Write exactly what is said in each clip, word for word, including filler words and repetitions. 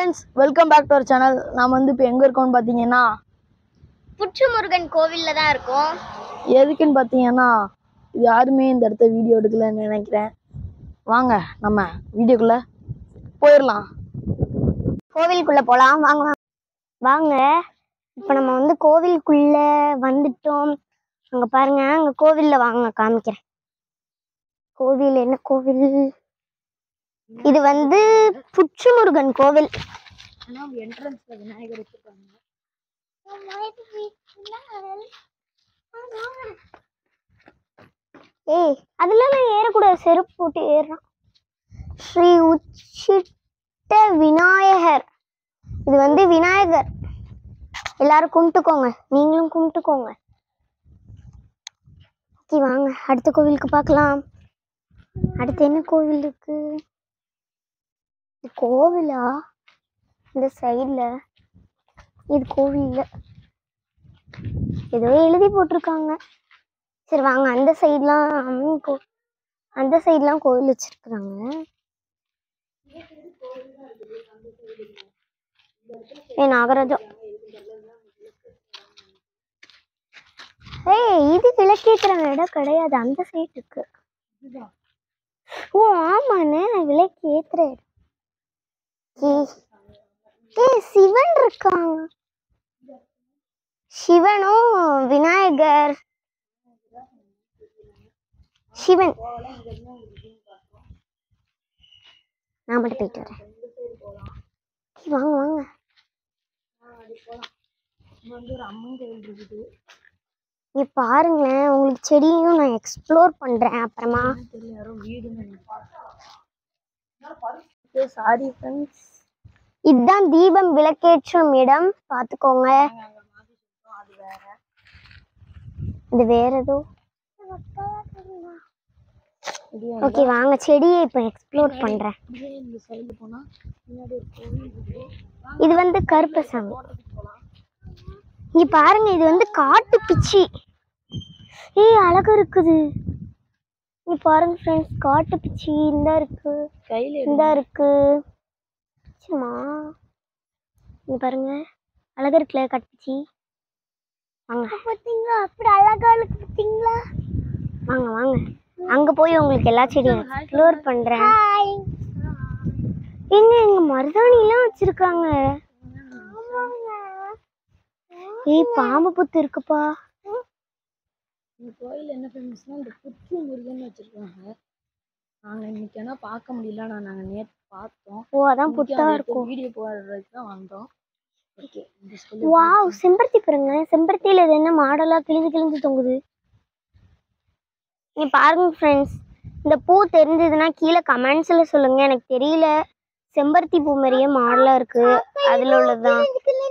Friends, welcome back to our channel. நாம் வந்து இப்போ எங்கே இருக்கோம்னு பார்த்தீங்கன்னா புற்றுமுருகன் கோவிலில் தான் இருக்கோம். எதுக்குன்னு பார்த்தீங்கன்னா யாருமே இந்த இடத்த வீடியோ எடுக்கலன்னு நினைக்கிறேன். வாங்க நம்ம வீடியோக்குள்ளே போயிடலாம். கோவிலுக்குள்ளே போகலாம் வாங்க வாங்க. இப்போ நம்ம வந்து கோவிலுக்குள்ளே வந்துட்டோம். அங்கே பாருங்க, அங்கே கோவிலில் வாங்க காமிக்கிறேன். கோவில் என்ன கோவில்? இது வந்து புற்றுமுருகன் கோவில். என்ட்ரன்ஸ்ல விநாயகர் வச்சிருக்காங்க. ஏய், அதெல்லாம் ஏறக்கூடாது, செருப்பு போட்டு ஏறுறான். ஸ்ரீ உச்சிட்ட விநாயகர். இது வந்து விநாயகர். எல்லாரும் கும்பிட்டுக்கோங்க, நீங்களும் கும்பிட்டுக்கோங்க. ஓகே வாங்க அடுத்த கோவிலுக்கு பார்க்கலாம். அடுத்து என்ன கோவில் இருக்கு? கோவிலா? இந்த சைட்ல இது கோவில் ஏதோ எழுதி போட்டிருக்காங்க. சரி வாங்க, அந்த சைட்லாம் அந்த சைட்லாம் கோவில் வச்சிருக்காங்க. ஏ நாகராஜா, ஏய் இது விளக்கேற்றுற இடம் கிடையாது, அந்த சைடு இருக்கு. ஓ ஆமாண்ணே, விளக்கு ஏத்துற இடம். ஏய் சிவன் இருக்காங்க. சிவனும் விநாயகர். சிவன் நான் மட்டும் போயிட்டு வரேன். வாங்க வாங்க. இங்க பாருங்களேன், உங்களுக்கு செடியும் நான் எக்ஸ்ப்ளோர் பண்றேன் அப்புறமா. சாரி ஃப்ரெண்ட்ஸ், இதுதான் தீபம் விளக்கேற்றும் இடம், பாத்துக்கோங்க. இது வேற ஏதோ. ஓகே வாங்க, செடியை இப்போ எக்ஸ்ப்ளோர் பண்றேன். இது வந்து கருப்பசாமி. இங்க பாருங்க, இது வந்து காட்டு பிச்சி. ஏய் அழகா இருக்குது. இங்க பாருங்க ஃப்ரெண்ட்ஸ், காட்டு பிச்சி இந்த இருக்கு, இந்த இருக்கு. சும்மா இங்க பாருங்க, அழகா இருக்குல்ல காட்டுப்பிச்சி. வாங்க பாத்தீங்களா, அப்படி அழகா இருக்கு பாத்தீங்களா. வாங்க வாங்க, அங்க போய் உங்களுக்கு எல்லா செடியும் எக்ஸ்ப்ளோர் பண்றேன். எங்க எங்க மருதாணி எல்லாம் வச்சிருக்காங்க. ஏய் பாம்பு புத்து இருக்குப்பா. இந்த கோயில் என்ன ஃபேமஸ்னா இந்த புற்றுமுருகன் வச்சிருக்காங்க. நாங்க இன்னைக்கு என்ன பார்க்க முடியல, நான் நாங்க நேத்து பார்த்தோம். ஓ அதான் புத்தா இருக்கும். வீடியோ போடுறதுக்கு தான் வந்தோம். ஓகே, வாவ், செம்பருத்தி பாருங்க. செம்பருத்தியில இது என்ன மாடலா கிழிஞ்சு கிழிஞ்சு தொங்குது. நீ பாருங்க ஃப்ரெண்ட்ஸ், இந்த பூ தெரிஞ்சதுன்னா கீழே கமெண்ட்ஸ்ல சொல்லுங்க, எனக்கு தெரியல. செம்பருத்தி பூ மாதிரியே மாடலா இருக்கு, அதுல உள்ளதுதான்.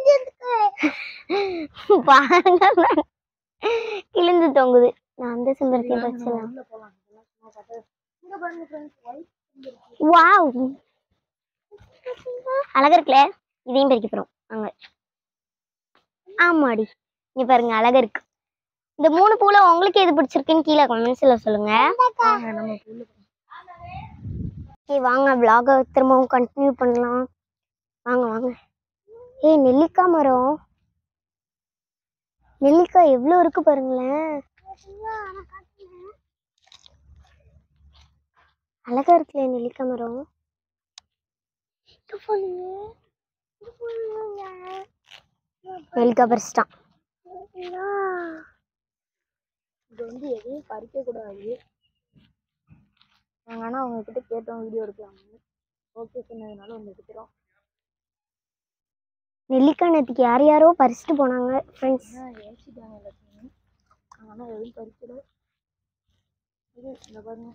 பாருங்க கிழிஞ்சு தொங்குது. நான் அந்த செம்பருத்தி பச்சலாம். வாவ் அழகா இருக்குல்ல. இதையும் பறிக்க போறோம் அங்க. ஆமாடி, இங்க பாருங்க அழகா இருக்கு. இந்த மூணு பூல உங்களுக்கு எது பிடிச்சிருக்குன்னு கீழே கமெண்ட்ஸ்ல சொல்லுங்க. ஓகே வாங்க, vlog திரும்பவும் கண்டினியூ பண்ணலாம். வாங்க வாங்க. ஏய் நெல்லிக்காய் மரம், நெல்லிக்காய் எவ்வளவு இருக்கு பாருங்களேன். அழகா இருக்குல்ல நெல்லிக்காய் மரம். நெல்லிக்காய் பறிச்சிட்டான். இது வந்து எதையும் பறிக்க கூடாது. நாங்கள் ஆனால் அவங்க கிட்ட கேட்டோம் வீடியோ எடுக்கலாம்னு. ஓகே சொன்னதுனால ஒன்று எடுக்கிறோம். நெல்லிக்காய் நேற்றுக்கு யார் யாரோ பறிச்சுட்டு போனாங்க ஃப்ரெண்ட்ஸ். ஏசிட்டாங்க எல்லாத்தையும். நாங்கள் ஆனால் எதுவும் பறிக்கல. இது இந்த பாருங்க,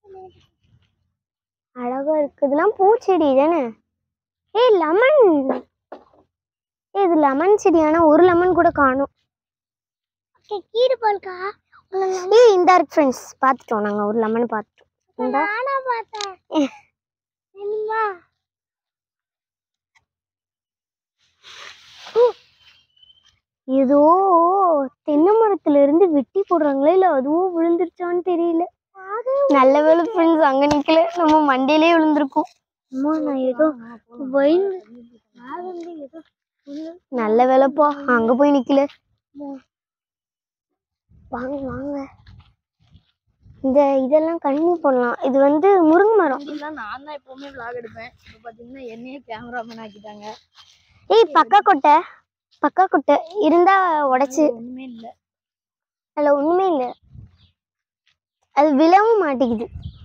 அழகா இருக்கு. இதெல்லாம் பூச்செடி தானே. ஏய் லெமன், ஏ இது லெமன் செடி. ஆனா ஒரு லெமன் கூட காணும். கீரை பால்கா. ஏய் இந்த இருக்கு ஃப்ரெண்ட்ஸ், பார்த்துட்டோம் நாங்கள் ஒரு லெமன் பார்த்துட்டோம். இந்த ஏதோ தென்னை மரத்துல இருந்து வெட்டி போடுறாங்களே, இல்ல அதுவும் விழுந்துருச்சான்னு தெரியல. நல்ல வேலை ஃப்ரெண்ட்ஸ் அங்க நிக்கல, நம்ம மண்டையிலே விழுந்திருக்கும். அம்மா நான் ஏதோ பயந்து நல்ல வேலைப்பா அங்க போய் நிக்கல. வாங்க வாங்க, இந்த இதெல்லாம் கண்டினியூ பண்ணலாம். இது வந்து முருங்கை மரம். நான் தான் எப்பவுமே vlog எடுப்பேன். இப்போ பாத்தீங்கன்னா என்னையே கேமராமேன் ஆக்கிட்டாங்க. ஏய் பக்கா கொட்டை, பக்கா கொட்டை இருந்தா உடைச்சு. ஒண்ணுமே இல்ல, அதுல ஒண்ணுமே இல்ல, அது விழவும் மாட்டேங்குது.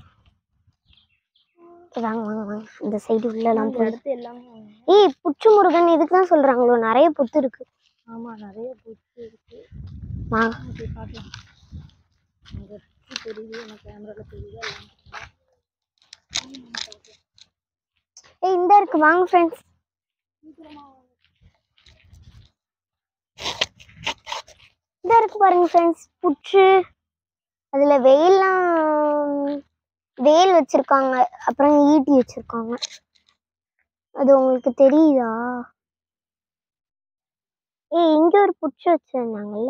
வாங்க வாங்க வாங்க, இந்த சைடு உள்ளலாம் போய். அடுத்து எல்லாமே ஏய் புச்சு முருகன் இதுக்கு தான் சொல்றாங்களோ, நிறைய புத்து இருக்கு. ஆமா நிறைய புத்து இருக்கு. வாங்க போய் பார்க்கலாம். அங்க தெரியுது, எனக்கு கேமரால தெரியுது. ஏய் இந்த இருக்கு, வாங்க ஃப்ரெண்ட்ஸ். இந்த இருக்கு பாருங்க ஃப்ரெண்ட்ஸ், புற்று. அதுல வெயில்லாம் வேல் வச்சிருக்காங்க, அப்புறம் ஈட்டி வச்சிருக்காங்க. அது உங்களுக்கு தெரியுதா? ஏய் இங்க ஒரு புற்று வச்சிருந்தாங்கல்ல,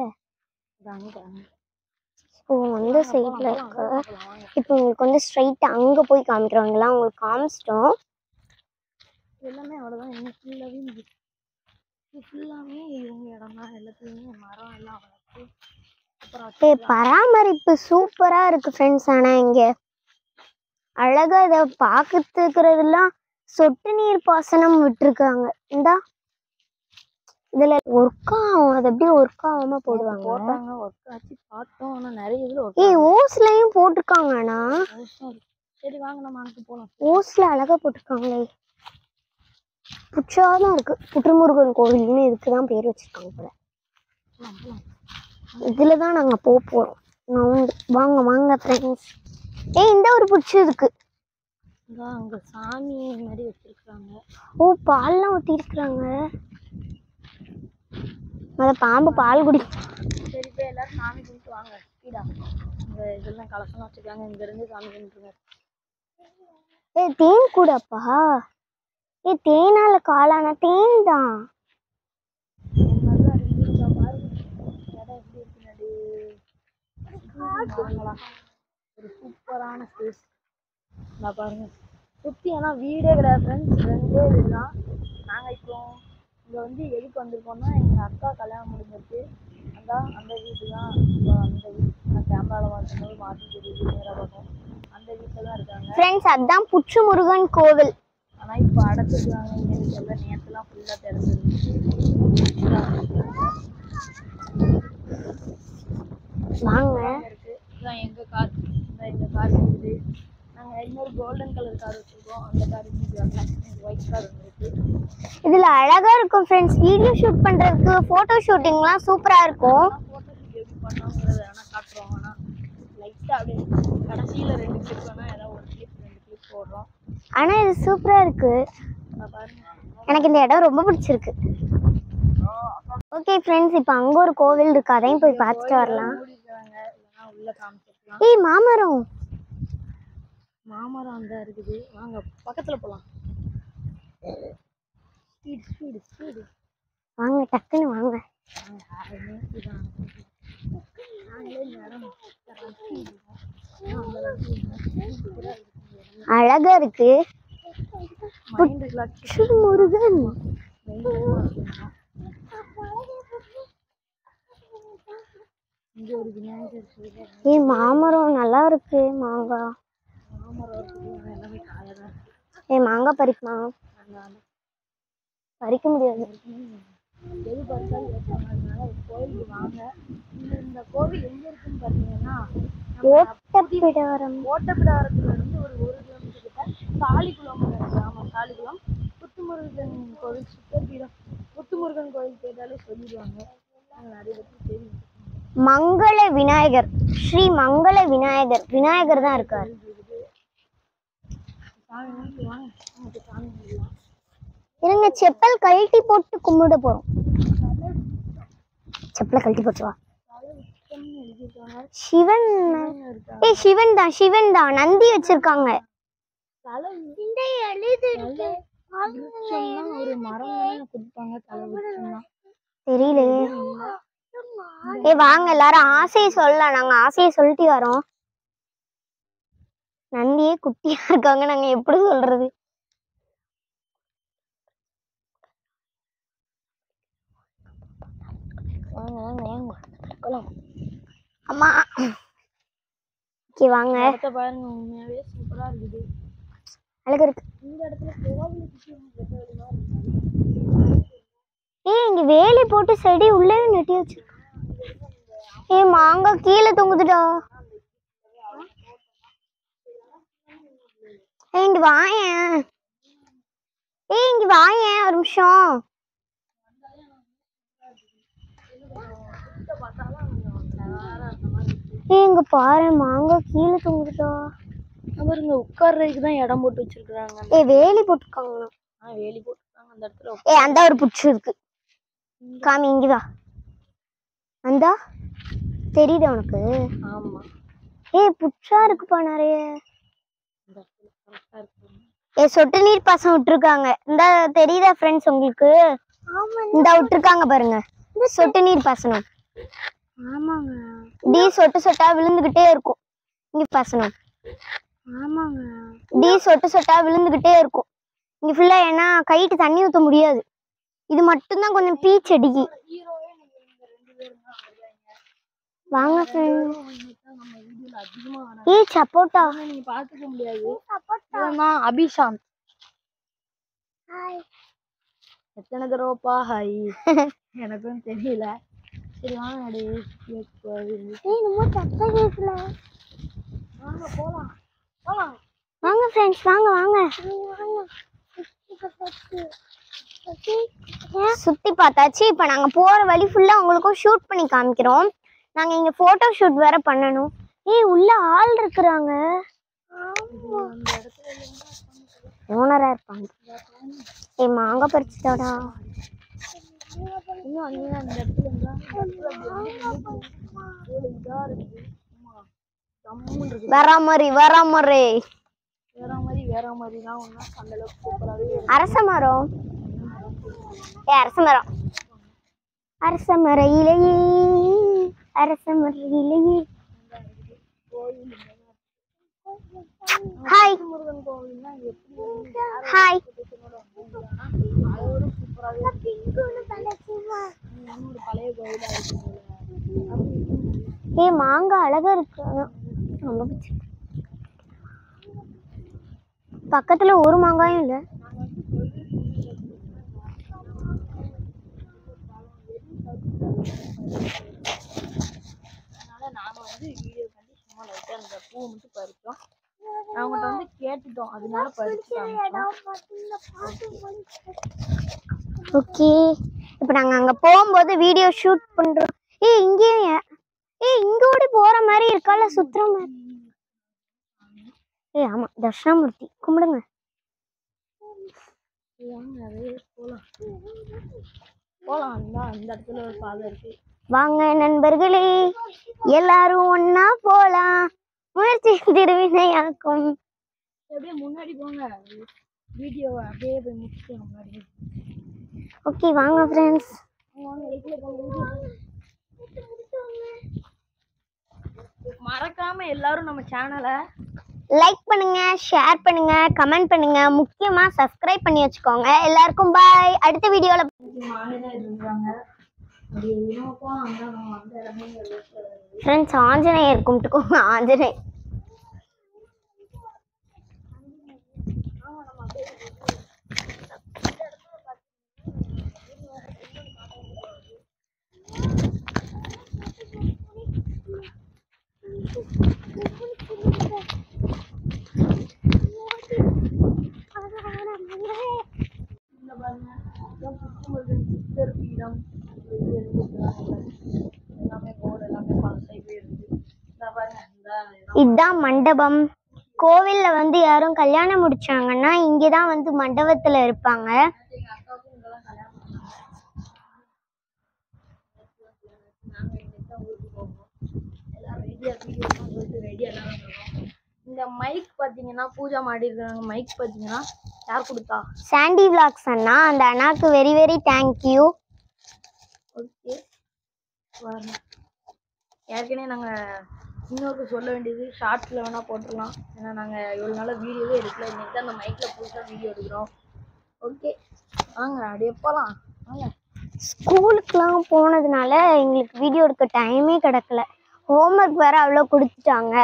ஓ அந்த சைட்ல இருக்கு. இப்போ உங்களுக்கு வந்து ஸ்ட்ரைட்டா அங்க போய் காமிக்கிறவங்கலாம் உங்களுக்கு காமிச்சிட்டோம். எல்லாமே அவ்வளோதான். இன்னும் ஃபுல்லாகவே இது ஃபுல்லாமே இவங்க இடம் தான். எல்லாத்துலேயுமே மரம் எல்லாம் வளர்த்து ஏய் பராமரிப்பு சூப்பரா இருக்கு ஃப்ரெண்ட்ஸ். ஆனா இங்க அழகா இதை பார்க்கறதுக்குறதுலாம் சொட்டு நீர் பாசனம் விட்டுருக்காங்க. இந்தா இதுல ஒர்க் ஆகும், அது அப்படியே ஒர்க் ஆகாம போடுவாங்க. போட்டாங்க, ஒர்க் ஆச்சு பார்த்தோம். ஆனால் நிறைய இதுல ஏய் ஓஸ்லயும் போட்டிருக்காங்க. ஆனா சரி வாங்க நம்ம அனுப்பி போகலாம். ஓஸ்ல அழகா போட்டிருக்காங்களே, புற்றாதான் இருக்கு. புற்றுமுருகன் கோவில்னு இதுக்குதான் பேர் வச்சிருக்காங்க போல. இதுலதான் நாங்க போக போறோம். வாங்க வாங்க ஃப்ரெண்ட்ஸ். ஏய் இந்த ஒரு புற்று இருக்கு, அங்க சாமி மாதிரி வச்சிருக்காங்க. ஓ பால்லாம் ஊத்தி இருக்கிறாங்க. அத பாம்பு பால் குடி. சரி போய் எல்லாரும் சாமி கும்பிட்டு வாங்க ஸ்பீடா. இந்த இதெல்லாம் கலசம் வச்சிருக்காங்க, இங்க இருந்து சாமி கும்பிட்டுருங்க. ஏய் தேன் கூடப்பா. ஏய் தேனால காளான தேன் தான். ஒரு சூப்பரான ஸ்பேஸ். நான் பாருங்க சுற்றி, ஆனால் வீடே கிடையாது ஃப்ரெண்ட்ஸ், ரெண்டே வீடு தான். நாங்கள் இப்போ இங்கே வந்து எதுக்கு வந்திருக்கோம்னா, எங்கள் அக்கா கல்யாணம் முடிஞ்சிருக்கு. அந்த அந்த வீடு தான். இப்போ அந்த வீடு நான் கேமராவில் பார்க்கும்போது மாற்றி தெரியுது, நேராக பார்க்கும். அந்த வீட்டில் தான் இருக்காங்க ஃப்ரெண்ட்ஸ். அதுதான் புற்று முருகன் கோவில். ஆனால் இப்போ அடைச்சிருக்காங்க. இங்கே எல்லாம் நேற்றுலாம் ஃபுல்லாக திறந்துருந்துச்சு. வாங்க இருக்கு. இதுதான் எங்கள் கார். இந்த எங்கள் கார் இருக்குது. நாங்கள் இன்னொரு கோல்டன் கலர் கார் வச்சுருக்கோம். அந்த கார் இன்னைக்கு வரல, ஒயிட் கார் வந்துருக்கு. இதுல அழகா இருக்கும் ஃப்ரெண்ட்ஸ். வீடியோ ஷூட் பண்றதுக்கு, போட்டோ ஷூட்டிங்லாம் சூப்பரா இருக்கும். ஃபோட்டோ ஷூட் எப்படி பண்ணோங்கிறத வேணால் காட்டுறோம். ஆனால் லைட்டாக அப்படியே கடைசியில் ரெண்டு கிளிப் வேணால் ஏதாவது ஒரு கிளிப் ரெண்டு கிளிப் போடுறோம். ஆனா இது சூப்பரா இருக்கு. எனக்கு இந்த இடம் ரொம்ப பிடிச்சிருக்கு. ஓகே ஃப்ரெண்ட்ஸ், இப்போ அங்க ஒரு கோவில் இருக்கு, அதையும் போய் பார்த்துட்டு வரலாம். உள்ள காமிச்சிருக்கலாம். ஏய் மாமரம், மாமரம் அந்த இருக்குது. வாங்க பக்கத்துல போலாம். ஸ்பீட் ஸ்பீட் ஸ்பீட் வாங்க டக்குன்னு வாங்க. அழகா இருக்கு. முருகன் இங்க ஒரு விநாயகர் கோயில். ஏய் மாமரம் நல்லா இருக்கு. மாங்காய் எல்லாமே காயதான். ஏய் மாங்காய் பறிக்குமா? பறிக்க முடியாது. எது பார்த்தாலும் ஏற்பாங்க. அதனால கோயிலுக்கு வாங்க. இந்த கோவில் எங்க இருக்குன்னு பார்த்தீங்கன்னா, ஓட்டப்பிடாரம். ஓட்டப்பிடாரத்துல இருந்து ஒரு ஒரு கிலோமீட்டர் கிட்ட சாலிகுளம் இருக்கு. ஆமாம் சாலிகுளம். புத்துமுருகன் கோவில் சுத்தபீடம். புத்துமுருகன் கோயில் கேட்டாலே சொல்லிடுவாங்க. நிறைய பேருக்கு தெரியும். மங்கள விநாயகர், ஸ்ரீ மங்கள விநாயகர், விநாயகர் தான் இருக்காரு. இருங்க செப்பல் கழட்டி போட்டு கும்பிட போறோம். செப்பலை கழட்டி போட்டு வா. சிவன், ஏய் சிவன் தான், சிவன் தான். நந்தி வச்சிருக்காங்க. ஒரு மரம் கொடுப்பாங்க. தெரியலையே. ஏய் வாங்க எல்லாரும் ஆசையை சொல்லலாம். நாங்க ஆசையை சொல்லிட்டு வரோம். நந்தியே குட்டியா இருக்காங்க, நாங்க எப்படி சொல்றது? வாங்க வாங்க வாங்க போலாம். அம்மா ஓகே வாங்க. இடத்த பாருங்க, உண்மையாவே சூப்பரா இருக்குது. அழகா இருக்கு. இந்த இடத்துல கோவில் ஏய் இங்க வேலி போட்டு செடி உள்ளே நட்டி வச்சிருக்காங்க. ஏய் மாங்காய் கீழே தொங்குதுடா. ஏய் இங்க வாயேன். ஏய் இங்க வாயேன் ஒரு நிமிஷம். ஏய் இங்க பாரு மாங்காய் கீழே தொங்குதுடா. பாருங்க உட்கார்றதுக்கு தான் இடம் போட்டு வச்சிருக்காங்க. ஏய் வேலி போட்டுருக்காங்க. ஆ வேலி போட்டுருக்காங்க அந்த இடத்துல. ஏய் அந்த ஒரு புட்சு இருக்கு. காமி இங்க வா. அந்தா தெரியுதா உனக்கு? ஆமா. ஏய் புட்சா இருக்குப்பா நிறைய. இந்த இடத்துல கரெக்டா இருக்கு. ஏய் சொட்டு நீர் பாசம் விட்டுருக்காங்க. இந்த தெரியுதா ஃப்ரெண்ட்ஸ் உங்களுக்கு? இந்த விட்டுருக்காங்க பாருங்க சொட்டு நீர் பாசனம். ஆமாங்க. டி சொட்டு சொட்டா விழுந்துகிட்டே இருக்கும் இங்க பாசனம். ஆமாங்க. டி சொட்டு சொட்டா விழுந்துகிட்டே இருக்கும் இங்க ஃபுல்லா. ஏன்னா கைட்டு தண்ணி ஊத்த முடியாது. இது மட்டும்தான் கொஞ்சம் பீ செடிக்கு. வாங்க ஃப்ரெண்ட்ஸ். ஏய் சப்போட்டா நீங்க பாத்துக்க முடியாது. இவன்தான் அபிஷாந்த். ஹாய். எத்தனை தடவைப்பா ஹாய் எனக்கும் தெரியல. சரி வாங்க அடி. ஏய் நம்ம சத்தம் கேட்கல. வாங்க போலாம் போலாம். வாங்க ஃப்ரெண்ட்ஸ் வாங்க வாங்க. சுத்தி பார்த்தாச்சு. இப்போ நாங்க போற வழி ஃபுல்லா உங்களுக்கும் ஷூட் பண்ணி காமிக்கிறோம். நாங்க இங்க போட்டோ ஷூட் வேற பண்ணணும். ஏய் உள்ள ஆள் இருக்கிறாங்க. ஓனரா இருப்பாங்க. ஏய் மாங்காய் பறிச்சுட்டாடா. இன்னும் அங்கே அந்த இடத்துல இருந்தா இதா இருக்கு. வேற மாதிரி வேற மாதிரி வேற மாதிரி வேற மாதிரி தான் ஒண்ணா அந்த அளவுக்கு சூப்பராகவே. அரச மரம். ஏ அரச மரம். அரச மர இலையே அரச மர இலையே. ஹாய் முருகன் கோவில்னா எப்படி ஹாய். அதோட சூப்பராகவே இன்னொரு பழைய கோவிலா இருக்கு. ஏ மாங்காய் அழகா இருக்கு. ரொம்ப பிடிச்சிருக்கு. பக்கத்துல ஒரு மாங்காயும் இல்ல. அதனால நாம வந்து வீடியோ பண்ணி சும்மா லைட்டா அந்த பூ மட்டும் பறிச்சோம். அவங்ககிட்ட வந்து கேட்டுட்டோம், அதனால பறிச்சுட்டாங்க. ஓகே இப்போ நாங்க அங்க போகும்போது வீடியோ ஷூட் பண்றோம். ஏய் இங்கே ஏய் இங்க ஓடி போற மாதிரி இருக்கால சுத்துற மாதிரி. ஏய் ஆமா தட்சிணாமூர்த்தி கும்பிடுங்க. போலாம் போலாம். அந்த இடத்துல ஒரு பாதை இருக்கு. வாங்க நண்பர்களே எல்லாரும் ஒன்னா போலாம். முயற்சி திருவினையாக்கும். அப்படியே முன்னாடி போங்க. வீடியோ அப்படியே போய் முடிச்சுட்டு முன்னாடி. ஓகே வாங்க ஃப்ரெண்ட்ஸ். மறக்காம எல்லாரும் நம்ம சேனலை லைக் பண்ணுங்க, ஷேர் பண்ணுங்க, கமெண்ட் பண்ணுங்க, முக்கியமா சப்ஸ்கிரைப் பண்ணி வச்சுக்கோங்க. எல்லாருக்கும் பாய். அடுத்த வீடியோல ஃப்ரெண்ட்ஸ் ஆஞ்சநேயர் கும்பிட்டுக்கோங்க. ஆஞ்சநேயர் இதுதான் மண்டபம். கோவில்ல வந்து யாரும் கல்யாணம் முடிச்சாங்கன்னா இங்கதான் வந்து மண்டபத்துல இருப்பாங்க. இந்த மைக் பாத்தீங்கன்னா பூஜா மாடி இருக்காங்க. மைக் பாத்தீங்கன்னா யார் கொடுத்தா? சாண்டி விளாக்ஸ் அண்ணா. அந்த அண்ணாக்கு வெரி வெரி தேங்க்யூ. ஓகே ஏற்கனவே நாங்க இன்னொரு சொல்ல வேண்டியது ஷார்ட்ஸ்ல வேணா போட்டுடலாம். ஏன்னா நாங்க இவ்வளவு நாள வீடியோவே எடுக்கல. இன்னைக்கு தான் அந்த மைக்ல புதுசா வீடியோ எடுக்கிறோம். ஓகே வாங்க அப்படியே போலாம் வாங்க. ஸ்கூலுக்குலாம் போனதுனால எங்களுக்கு வீடியோ எடுக்க டைமே கிடைக்கல. ஹோம்ஒர்க் வேற அவ்வளோ கொடுத்துட்டாங்க.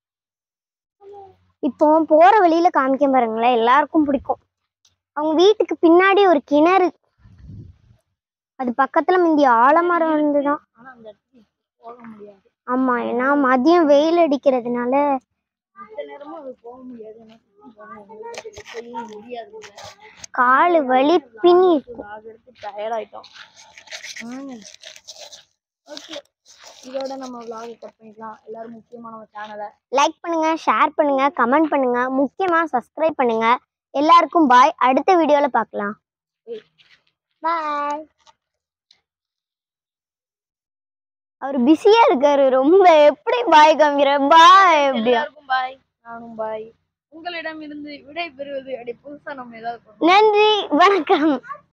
இப்போ போற வழியில காமிக்க பாருங்களேன், எல்லாருக்கும் பிடிக்கும். அவங்க வீட்டுக்கு பின்னாடி ஒரு கிணறு, அது பக்கத்துல முந்தி ஆலமரம் இருந்துதான். ஆனா அந்த இடத்துக்கு போக முடியாது. ஆமா, ஏன்னா மதியம் வெயில் அடிக்கிறதுனால மத்த நேரமும் அது போக முடியாது. முடியாது, காலு வலி பின்னி எடுத்து டயர்ட் ஆயிட்டோம். ஓகே, இதோட நம்ம vlog கட் பண்ணிக்கலாம். எல்லாரும் முக்கியமா நம்ம சேனலை லைக் பண்ணுங்க, ஷேர் பண்ணுங்க, கமெண்ட் பண்ணுங்க, முக்கியமா சப்ஸ்கிரைப் பண்ணுங்க. எல்லாருக்கும் பாய். அடுத்த வீடியோல பார்க்கலாம். பாய். அவர் பிஸியா இருக்காரு ரொம்ப. எப்படி பாய் காமிக்கிற? பாய். எல்லாருக்கும் பாய். நானும் பாய். உங்களிடம் இருந்து விடை பெறுவது அப்படி புதுசா நம்ம ஏதாவது நன்றி, வணக்கம்.